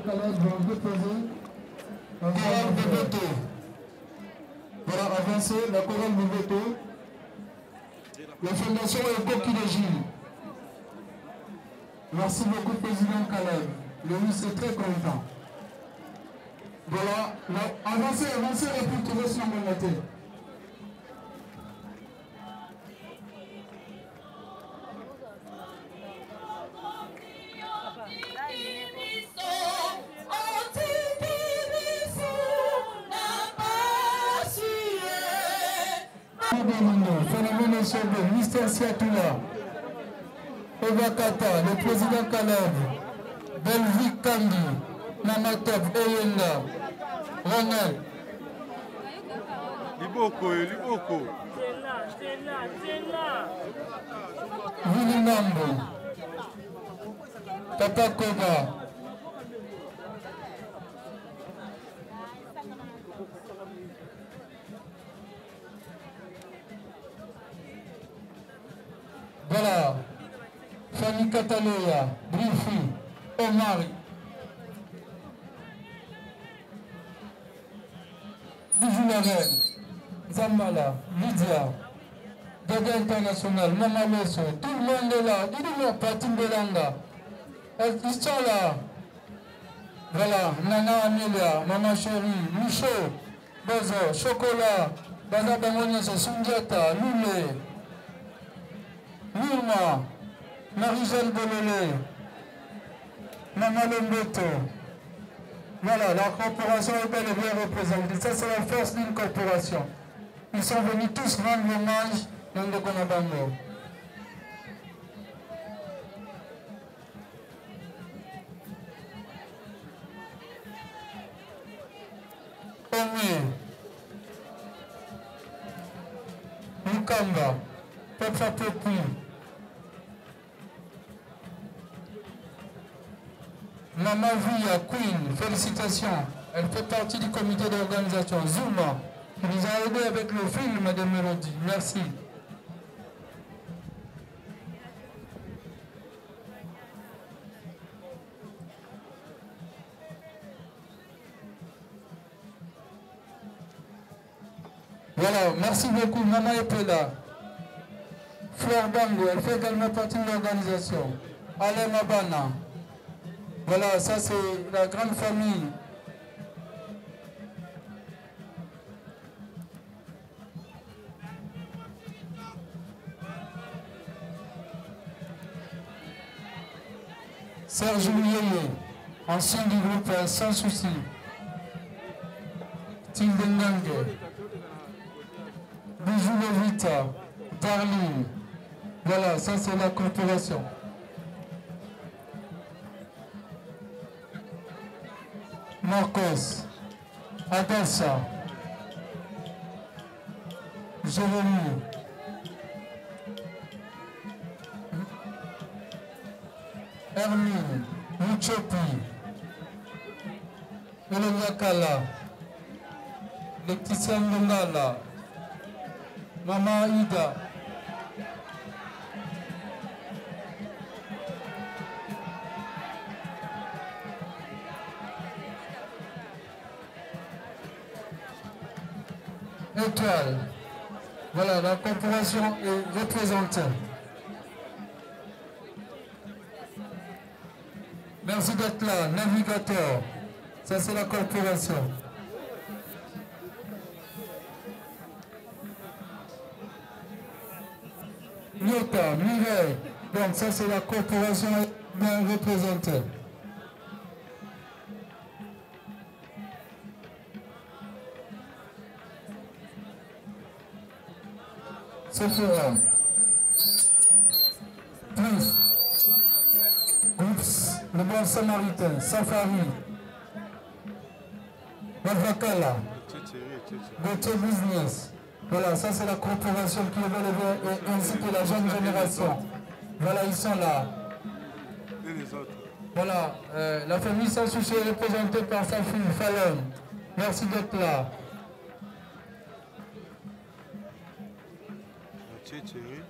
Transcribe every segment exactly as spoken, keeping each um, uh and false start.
Calais vont déposer un chorale Boboto. Voilà, avancez, la chorale Boboto. La fondation Eco Kilégine. Merci beaucoup, Président Calais. Le ministre est très content. Voilà, là, avancez, avancez, pour trouver son monété. Phénomène Sobo, Mister Siatoula, Ovakata, le président Caleb, Belvic Kandi, Namatop, Oyenga, Ronald. Liboko, Liboko. C'est là, c'est là, c'est là. Vili Nambo, Papa Koba. Voilà, Fanny Cataloya, Brifi, Omari, Bijoularel, Zambala, Lydia, Dada International, Mama Lesso, tout le monde est là, dis-nous, Patim Belanga, ils sont là. Voilà, Nana Amelia, Maman Chérie, Michaud, Bozo, Chocolat, Baza Bamonies, Sundiata, Loulé. Nirma, Marie-Jeanne Bololé, Maman Lombeto. Voilà, la corporation est bel et bien représentée. Ça, c'est la First Link Corporation. Ils sont venus tous rendre l'hommage dans le Konabango. Omé, Mukamba, Papa Popi. Maman Via Queen, félicitations. Elle fait partie du comité d'organisation. Zuma, qui nous a aidé avec le film de Mélodie. Merci. Voilà, merci beaucoup. Maman Epela. Fleur Bango, elle fait également partie de l'organisation. Alain Mabana. Voilà, ça c'est la grande famille. Serge Yeye, ancien du groupe Sans Souci. Tildengange. Bijou Levita. Darling. Voilà, ça c'est la corporation. Marcos, Adassa, Jérémy, Hermine, Muchopi, Elena Kala, Laetitia Ngala, Mama Ida, Étoile. Voilà, la corporation est représentée. Merci d'être là. Navigateur. Ça, c'est la corporation. Nyota, Mireille. Donc, ça, c'est la corporation bien représentée. Sephora, plus, Oups, le bon samaritain, Safari, Bavakala, Gauthier Business. Voilà, ça c'est la corporation qui est bel et ainsi que la jeune génération. Voilà, ils sont là. Et les autres. Voilà, euh, la famille Sans Souci est représentée par sa fille Fallon. Merci d'être là.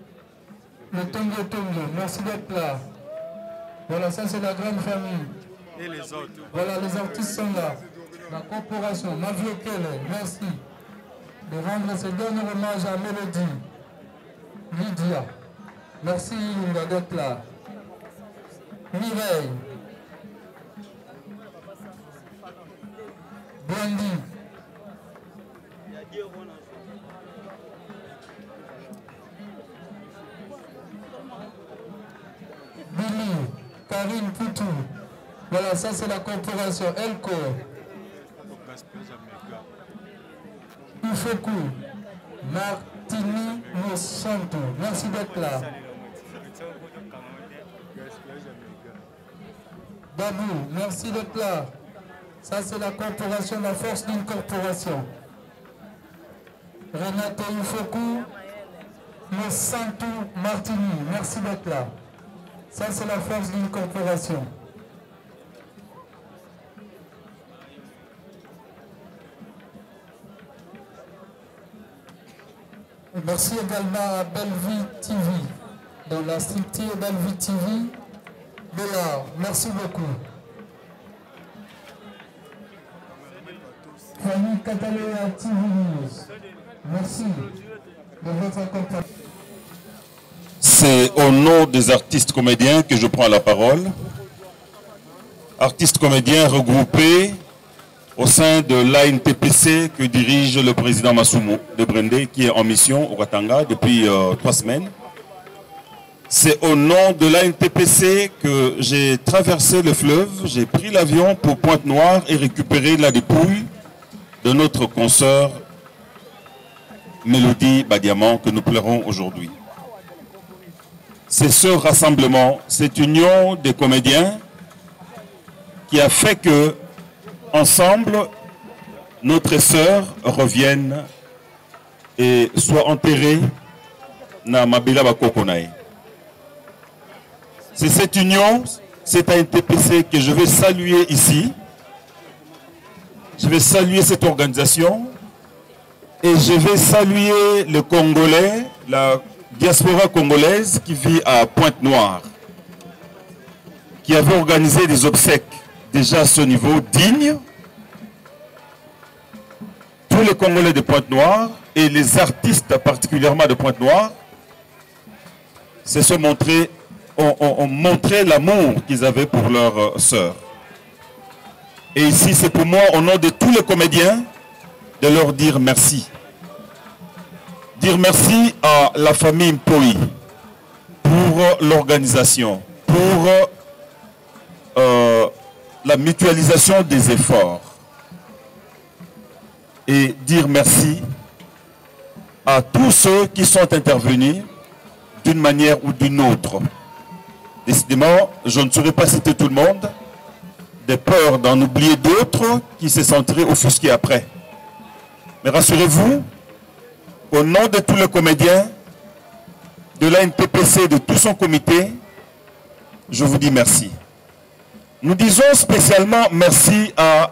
Le Tongo Tongo, merci d'être là. Voilà, ça c'est la grande famille. Et les autres. Voilà, les artistes sont là. La corporation, Mavio Kele, merci de rendre ce dernier hommage à Mélodie. Lydia, merci Yunga d'être là. Mireille, Brandy, Billy, Karine Poutou. Voilà, ça c'est la corporation Elko. Ufoku, Martini Monsanto. Merci d'être là. Babou, merci d'être là. Ça c'est la corporation, la force d'une corporation. Renate Ufoku, Monsanto Martini, merci d'être là. Ça c'est la force d'une corporation. Merci également à Bellevue T V, dans la structure Bellevue T V. Bellard, merci beaucoup. Famille Catalonia T V News, merci de votre accompagnement. C'est au nom des artistes comédiens que je prends la parole. Artistes comédiens regroupés au sein de l'A N T P C que dirige le président Masumu de Brendé, qui est en mission au Katanga depuis euh, trois semaines. C'est au nom de l'A N T P C que j'ai traversé le fleuve, j'ai pris l'avion pour Pointe-Noire et récupérer la dépouille de notre consoeur Mélodie Badiamant que nous pleurons aujourd'hui. C'est ce rassemblement, cette union des comédiens qui a fait que ensemble, notre sœur revienne et soit enterrée dans Mabila Bakokonaï. C'est cette union, c'est A N T P C que je vais saluer ici. Je vais saluer cette organisation et je vais saluer le Congolais, la diaspora congolaise qui vit à Pointe-Noire, qui avait organisé des obsèques déjà à ce niveau digne. Tous les Congolais de Pointe-Noire et les artistes particulièrement de Pointe-Noire se sont montrés, ont, ont, ont montré l'amour qu'ils avaient pour leur euh, sœur. Et ici, c'est pour moi, au nom de tous les comédiens, de leur dire merci. Dire merci à la famille Mpoi pour euh, l'organisation, pour euh, la mutualisation des efforts. Et dire merci à tous ceux qui sont intervenus d'une manière ou d'une autre. Décidément, je ne saurais pas citer tout le monde, de peur d'en oublier d'autres qui se sentiraient offusqués après. Mais rassurez-vous, au nom de tous les comédiens, de l'A N T P C et de tout son comité, je vous dis merci. Nous disons spécialement merci à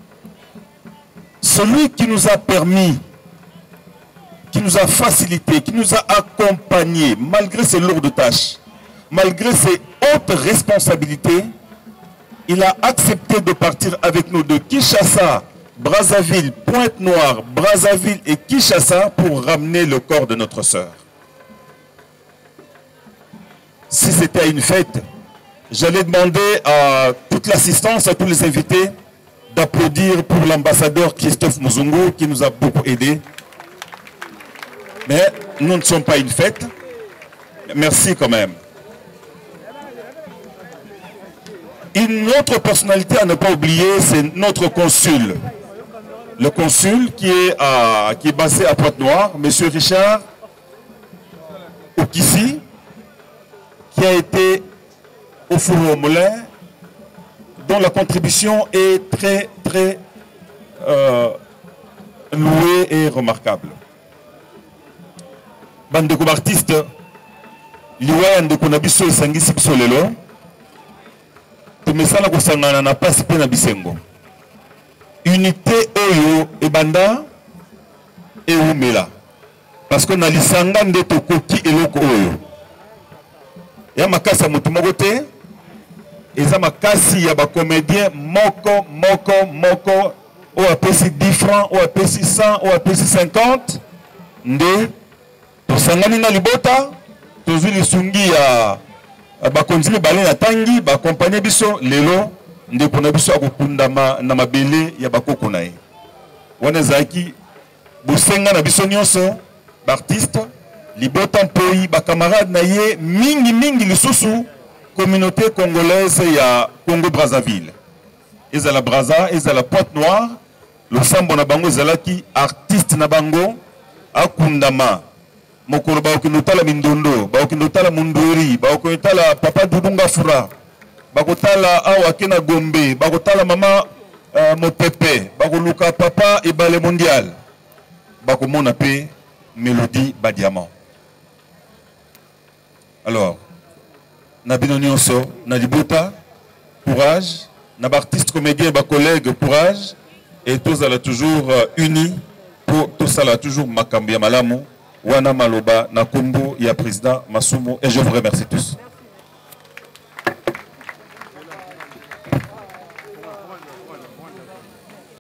celui qui nous a permis, qui nous a facilité, qui nous a accompagnés, malgré ses lourdes tâches, malgré ses hautes responsabilités, il a accepté de partir avec nous de Kinshasa, Brazzaville, Pointe-Noire, Brazzaville et Kinshasa pour ramener le corps de notre sœur. Si c'était une fête, j'allais demander à toute l'assistance, à tous les invités, d'applaudir pour l'ambassadeur Christophe Muzungu qui nous a beaucoup aidés. Mais nous ne sommes pas une fête. Merci quand même. Une autre personnalité à ne pas oublier, c'est notre consul. Le consul qui est, à, qui est basé à Pointe-Noire, M. Richard Okissi, qui a été au four au moulin, dont la contribution est très, très euh, louée et remarquable. Bandeko artiste, liwa ndeko na biso esangisi biso lelo, tumesala kosangana na pasi pe na bisengo. Unité oyo ebanda eumela. Parce que na lisanga nde tokoki eloko oyo. Ya makasa mutu moko te, eza makasi ya ba comédien moko moko moko o apesi dix francs o apesi cent o apesi cinquante nde tosangani na libota tozwi lisungi ya bakonzi mibale na tangi bakompanye biso lelo ndeko na biso akokundama na mabele ya bakoko na ye wana ezalaki bosenga na biso nyonso baartiste libota mpoi bakamarade na ye mingi mingi lisusu communauté congolaise ya Congo Brazzaville ezala Brazza ezala Pointe-Noire losambo na bango ezalaki artiste na bango akundama mokolo baokindotala mindondo baokindotala mundori baokindotala papa Dudunga Fura bakotala awa kena Gombe bakotala mama uh, Mopepe bakoluka papa Ebale Mondial bakomona pe Mélodie Badiamant. Alors na bino nyonso na libota courage na artiste comédien ba collègue courage et tous alla toujours uh, unis pour tout ça là toujours makambi ya malamu wana maloba na kombo ya président Masumu et je vous remercie tous.